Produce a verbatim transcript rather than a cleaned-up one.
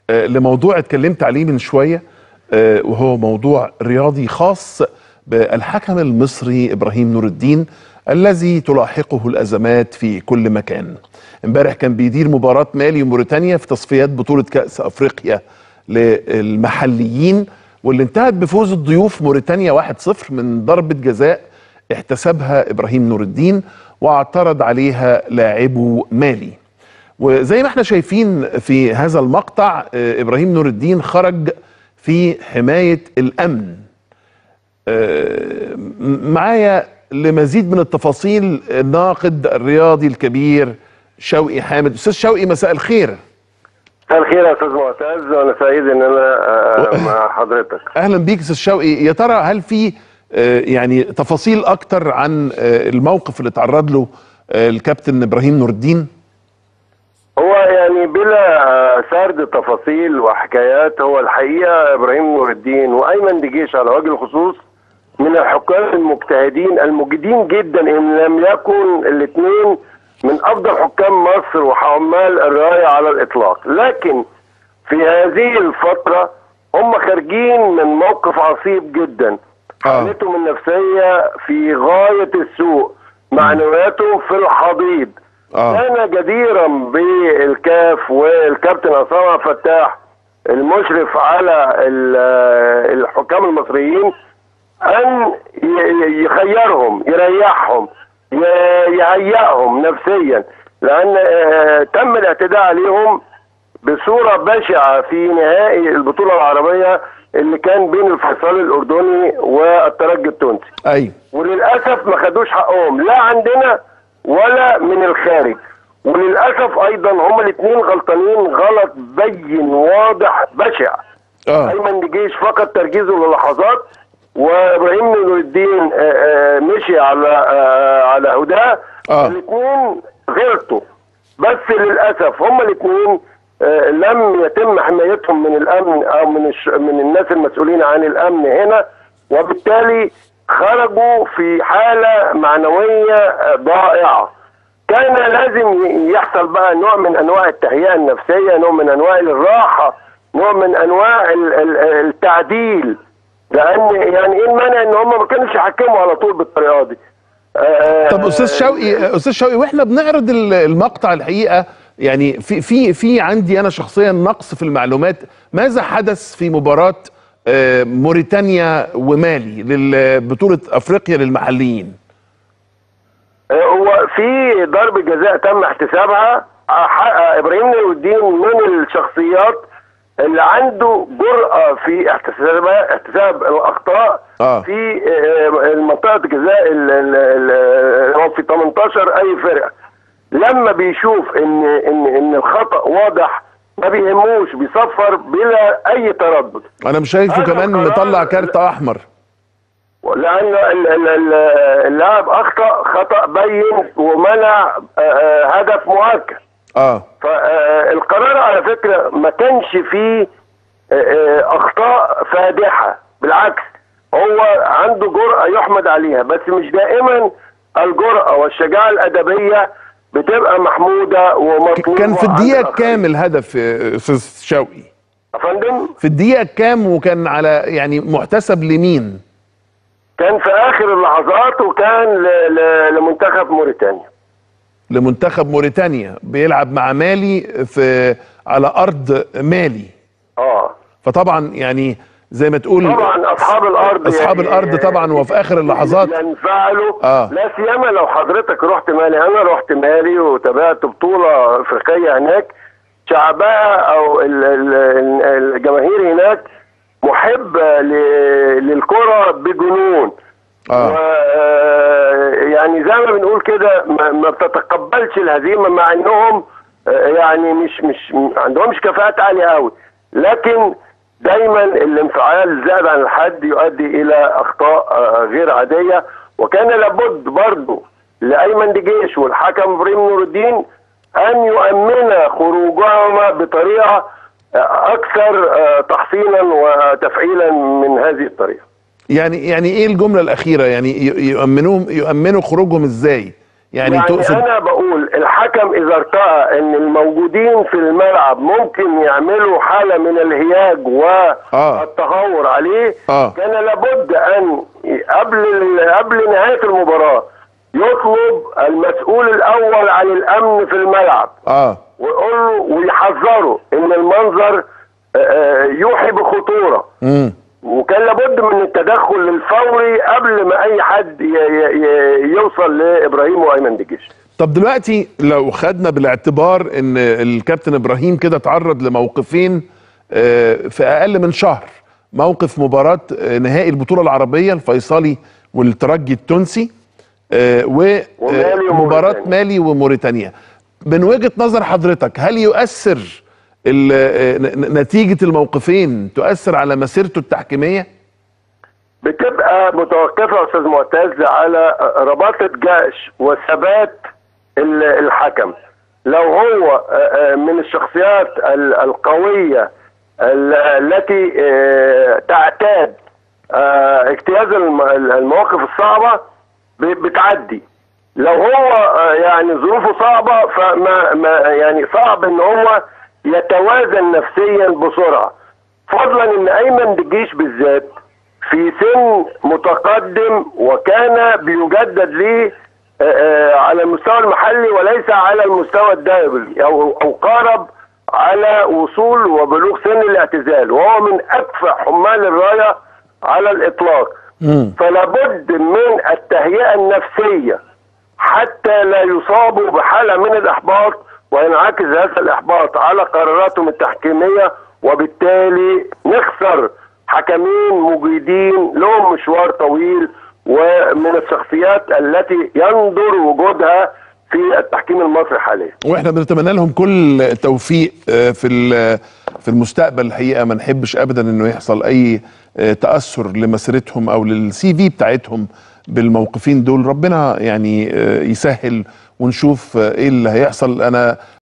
لموضوع اتكلمت عليه من شوية، وهو موضوع رياضي خاص بالحكم المصري إبراهيم نور الدين الذي تلاحقه الأزمات في كل مكان. امبارح كان بيدير مباراة مالي وموريتانيا في تصفيات بطولة كأس أفريقيا للمحليين، واللي انتهت بفوز الضيوف موريتانيا واحد صفر من ضربة جزاء احتسبها إبراهيم نور الدين واعترض عليها لاعبو مالي. وزي ما احنا شايفين في هذا المقطع، إبراهيم نور الدين خرج في حماية الأمن. معايا لمزيد من التفاصيل الناقد الرياضي الكبير شوقي حامد. أستاذ شوقي، مساء الخير. مساء الخير يا أستاذ معتز، وأنا سعيد إن أنا مع حضرتك. أهلا بيك أستاذ شوقي. يا ترى هل في يعني تفاصيل أكتر عن الموقف اللي تعرض له الكابتن إبراهيم نور الدين؟ هو يعني بلا سرد تفاصيل وحكايات، هو الحقيقة إبراهيم نور الدين وأيمن دجيش على وجه الخصوص من الحكام المجتهدين المجيدين جدا، إن لم يكن الاثنين من أفضل حكام مصر وحمال الراية على الإطلاق. لكن في هذه الفترة هم خارجين من موقف عصيب جدا، حالتهم النفسية في غاية السوء، معنوياتهم في الحضيض. آه. كان جديرا بالكاف والكابتن عصام عبد الفتاح المشرف على الحكام المصريين ان يخيرهم، يريحهم، يهيئهم نفسيا، لان تم الاعتداء عليهم بصوره بشعه في نهائي البطوله العربيه اللي كان بين الفيصل الاردني والترجي التونسي. ايوه. وللاسف ما خدوش حقهم لا عندنا ولا من الخارج، وللاسف ايضا هما الاثنين غلطانين غلط بين واضح بشع. اه ايمن دجيش فقد تركيزه للحظات، وابراهيم نور الدين مشي على على هداه. اه الاثنين غلطوا، بس للاسف هما الاثنين لم يتم حمايتهم من الامن او من الش... من الناس المسؤولين عن الامن هنا، وبالتالي خرجوا في حالة معنوية ضائعة. كان لازم يحصل بقى نوع من انواع التهيئة النفسية، نوع من انواع الراحة، نوع من انواع التعديل، لان يعني ايه المانع ان هم ما كانوش يحكموا على طول بالطريقة دي. طب استاذ شوقي، استاذ شوقي واحنا بنعرض المقطع الحقيقة يعني في في في عندي انا شخصيا نقص في المعلومات. ماذا حدث في مباراة موريتانيا ومالي لبطولة افريقيا للمحليين؟ هو في ضربة جزاء تم احتسابها. ابراهيم نور الدين من الشخصيات اللي عنده جرأة في احتساب احتساب الاخطاء آه. في منطقة الجزاء في تمنتاشر اي فرقة. لما بيشوف ان ان ان الخطأ واضح ما بيهموش، بيصفر بلا اي تردد. انا مش شايفه كمان مطلع كارت احمر، لان اللاعب اخطأ خطأ بين ومنع هدف مؤكد. اه فالقرار على فكرة ما كانش فيه اخطاء فادحة، بالعكس هو عنده جرأة يحمد عليها، بس مش دائما الجرأة والشجاعة الادبية بتبقى محمودة ومطلوبة. كان في الدقيقة كام الهدف استاذ شوقي؟ يا فندم في الدقيقة كام، وكان على يعني محتسب لمين؟ كان في آخر اللحظات، وكان لمنتخب موريتانيا. لمنتخب موريتانيا بيلعب مع مالي في على أرض مالي. اه فطبعا يعني زي ما تقول طبعا اصحاب الارض اصحاب يعني الارض طبعا، وفي اخر اللحظات ينفعلوا. آه. لا سيما لو حضرتك رحت مالي. انا رحت مالي وتابعت بطوله افريقيه هناك، شعبها او الجماهير هناك محبه للكره بجنون. اه يعني زي ما بنقول كده ما بتتقبلش الهزيمه، مع انهم يعني مش مش عندهمش كفاءات عاليه قوي، لكن دايما الانفعال زاد عن الحد يؤدي الى اخطاء غير عاديه. وكان لابد برضه لايمن دجيش والحكم ابراهيم نور الدين ان يؤمن خروجهما بطريقه اكثر تحصينا وتفعيلا من هذه الطريقه. يعني يعني ايه الجمله الاخيره؟ يعني يؤمنوهم يؤمنوا خروجهم ازاي؟ يعني, يعني تقصد انا بقول الحكم اذا ارتأى ان الموجودين في الملعب ممكن يعملوا حالة من الهياج والتهور عليه، آه. كان لابد ان قبل قبل نهاية المباراة يطلب المسؤول الاول عن الامن في الملعب اه ويقول له ويحذره ان المنظر يوحي بخطورة. امم وكان لابد من التدخل الفوري قبل ما اي حد يوصل لابراهيم وايمن دجيش. طب دلوقتي لو خدنا بالاعتبار ان الكابتن ابراهيم كده تعرض لموقفين في اقل من شهر، موقف مباراة نهائي البطولة العربية الفيصلي والترجي التونسي ومباراة مالي وموريتانيا، من وجهة نظر حضرتك هل يؤثر نتيجة الموقفين تؤثر على مسيرته التحكيمية؟ بتبقى متوقفة يا استاذ معتز على رباطة جأش وثبات الحكم. لو هو من الشخصيات القوية التي تعتاد اجتياز المواقف الصعبة بتعدي، لو هو يعني ظروفه صعبة فما ما يعني صعب ان هو يتوازن نفسيا بسرعة، فضلا ان ايمن دجيش بالذات في سن متقدم وكان بيجدد ليه على المستوى المحلي وليس على المستوى الدولي او او قارب على وصول وبلوغ سن الاعتزال، وهو من اكفأ حمال الراية على الاطلاق. فلا بد من التهيئة النفسية حتى لا يصابوا بحالة من الاحباط وينعكس هذا الاحباط على قراراتهم التحكيمية، وبالتالي نخسر حكمين مجيدين لهم مشوار طويل ومن الشخصيات التي يندر وجودها في التحكيم المصري حاليا. واحنا بنتمنى لهم كل توفيق في في المستقبل. الحقيقه ما نحبش ابدا انه يحصل اي تاثر لمسيرتهم او للسي في بتاعتهم بالموقفين دول. ربنا يعني يسهل ونشوف ايه اللي هيحصل. انا